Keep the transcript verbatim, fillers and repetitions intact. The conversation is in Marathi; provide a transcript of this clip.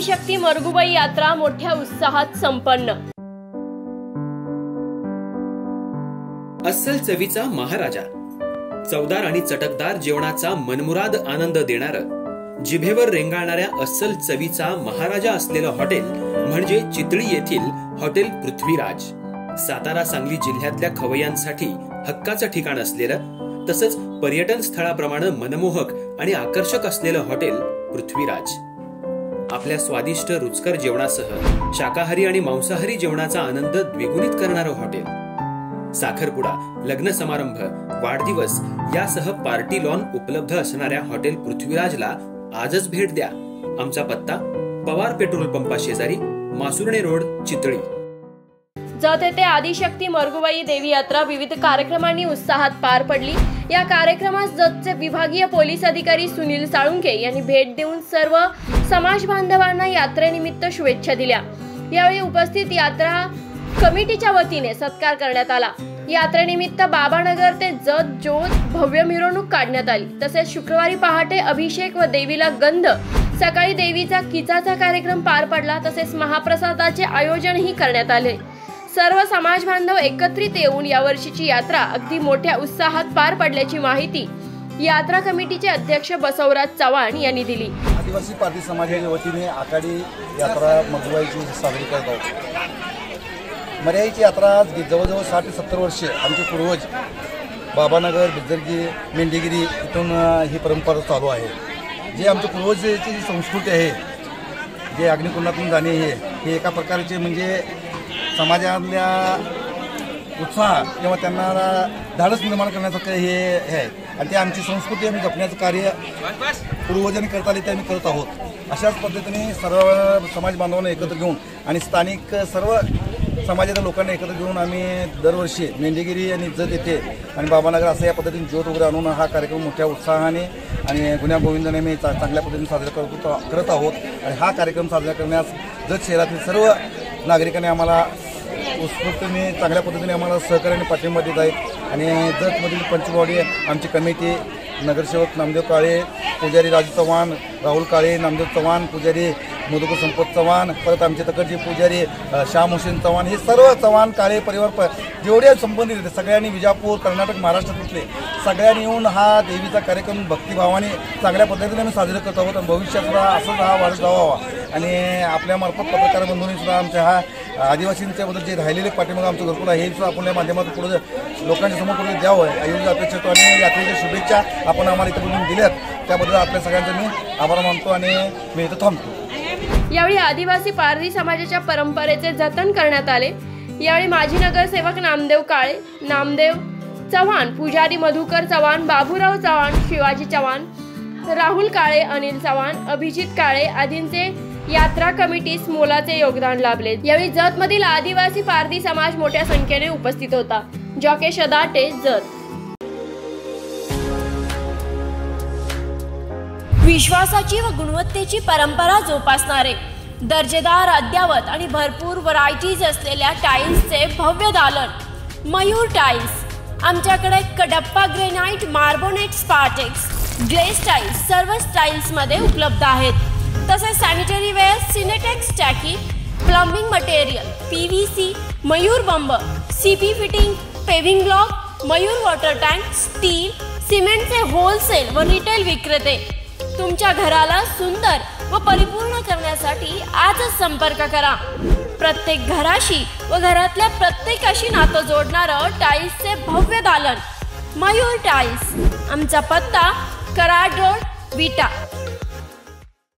आदिशक्ती मरगुबाई यात्रा मोठ्या उत्साहात संपन्न। अस्सल चवीचा महाराजा, चवदार आणि चटकदार जेवणाचा मनमुराद आनंद देणारं, जिभेवर रेंगाळणाऱ्या अस्सल चवीचा महाराजा असलेलं हॉटेल म्हणजे चितळी येथील हॉटेल पृथ्वीराज। सातारा सांगली जिल्ह्यातल्या खवय्यांसाठी हक्काचं ठिकाण असलेलं, तसंच पर्यटन स्थळाप्रमाणे मनमोहक आणि आकर्षक असलेलं हॉटेल पृथ्वीराज। आपल्या स्वादिष्ट रुचकर जेवणासह शाकाहारी आणि मांसाहारी जेवणाचा आनंद द्विगुणित करणारं हॉटेल। साखरपुडा, लग्न समारंभ, वाढदिवस यासह पार्टी लॉन उपलब्ध असणाऱ्या हॉटेल पृथ्वीराजला आजच भेट द्या। आमचा पत्ता पवार पेट्रोल पंपा शेजारी, मासुर्णे रोड, चितळी। जत येथे आदिशक्ती मरगुबाई देवी यात्रा विविध कार्यक्रमांनी उत्साहात पार पडली। या कार्यक्रमास जतचे विभागीय पोलीस अधिकारी सुनील साळुंके यांनी भेट देऊन सर्व समाज बांधवांना यात्रेनिमित्त शुभेच्छा दिल्या। यावेळी उपस्थित यात्रा कमिटीच्या वतीने सत्कार करण्यात आला। यात्रेनिमित्त बाबानगर ते जत जोत भव्य मिरवणूक काढण्यात आली। तसेच शुक्रवारी पहाटे अभिषेक व देवीला गंध, सकाळी देवीचा किचाचा कार्यक्रम पार पडला। तसेच महाप्रसादाचे आयोजनही करण्यात आले। सर्व समाज बांधव एकत्रित येऊन यावर्षीची यात्रा अगदी मोठ्या उत्साहात पार पडल्याची माहिती यात्रा कमिटीचे अध्यक्ष बसवराज चव्हाण यांनी दिली। आदिवासी पारधी समाजाच्या वतीने आखाडी यात्रा मरगुबाईची साजरी करत आहोत। मर्याईची यात्रा जवळजवळ साठ ते सत्तर वर्षे आमचे पूर्वज बाबानगर, बिजरगी, मेंढीगिरी इथून ही परंपरा चालू आहे। जे आमच्या पूर्वजांची जी संस्कृती आहे, जे अग्निकुंडातून जाणे हे हे एका प्रकारचे म्हणजे समाजातल्या उत्साह किंवा त्यांना धाडस निर्माण करण्याचं हे आहे आणि ते आमची संस्कृती आम्ही जपण्याचं कार्य पूर्वजांनी करता आले ते आम्ही करत आहोत। अशाच पद्धतीने सर्व समाज बांधवांना एकत्र घेऊन आणि स्थानिक सर्व समाजाच्या लोकांना एकत्र घेऊन आम्ही दरवर्षी मेंढीगिरी आणि जत येथे आणि बाबानगर असं या पद्धतीने ज्योत वगैरे आणून हा कार्यक्रम मोठ्या उत्साहाने आणि गुण्या गोविंदाने मी चांगल्या पद्धतीने साजरा करतो करत आहोत। आणि हा कार्यक्रम साजरा करण्यास जत शहरातील सर्व नागरिकांनी आम्हाला उत्स्फूर्तपणे चांगल्या पद्धतीने आम्हाला सहकार्याने पाठिंबा देत आहेत। आणि जतमधील पंचवाडी आमची कमिटी, नगरसेवक नामदेव काळे, पुजारी राजू चव्हाण, राहुल काळे, नामदेव चव्हाण, पुजारी मधुकर संपत चव्हाण, परत आमचे तकडचे पुजारी श्याम हुसेन चव्हाण, हे सर्व चव्हाण काळे परिवार प जेवढे संबंधित आहेत सगळ्यांनी, विजापूर, कर्नाटक, महाराष्ट्रातले सगळ्यांनी येऊन हा देवीचा कार्यक्रम भक्तिभावाने चांगल्या पद्धतीने आम्ही साजरा करत आहोत। आणि भविष्यात सुद्धा असंच हा वाढत जावा आणि आपल्यामार्फत पत्रकार बंधूंनी सुद्धा आमच्या हा आदिवासींच्याबद्दल जे राहिलेले पाठीमागे आमचं घरकुल आहे हे सुद्धा आपण या माध्यमातून पुढे लोकांच्या समोर पुढे द्यावं एवढी अपेक्षा करतो। आणि यात्रेच्या शुभेच्छा आपण आम्हाला इथे बोलून दिल्यात त्याबद्दल आपल्या सगळ्यांचा मी आभार मानतो आणि मी इथं थांबतो। यावेळी आदिवासी पारधी समाजाच्या परंपरेचे जतन करण्यात आले। यावेळी माजी नगरसेवक नामदेव काळे, नामदेव चव्हाण, पुजारी मधुकर चव्हाण, बाबूराव चव्हाण, शिवाजी चव्हाण, राहुल काळे, अनिल चव्हाण, अभिजित काळे आदींचे यात्रा कमिटीस मोलाचे योगदान लाभले। यावेळी जत मधील आदिवासी पारधी समाज मोठ्या संख्येने उपस्थित होता। जॉकेश अदाटे, जत। विश्वासाची व गुणवत्तेची परंपरा जोपासणारे, दर्जेदार, अद्यावत आणि भरपूर व्हरायटीज असलेल्या टाइल्सचे भव्य दालन मयूर टाइल्स। आमच्याकडे Kadappa granite, marbonite, Spartex, glaze tiles सर्व स्टाईल्समध्ये उपलब्ध आहेत। तसेच सॅनिटरी वेअर, सिनेटेक्स टाकी, plumbing material, P V C, Mayur बंब, C P fitting, paving block, Mayur water tank, steel, सिमेंटचे होलसेल व रिटेल विक्रेते। तुमच्या घराला सुंदर व परिपूर्ण करण्यासाठी आजच संपर्क करा। प्रत्येक घराशी व घरातल्या प्रत्येकाशी नातं जोडणारं टाइल्सचे भव्य दालन मयूर टाइल्स। आमचा पत्ता कराड रोड, विटा।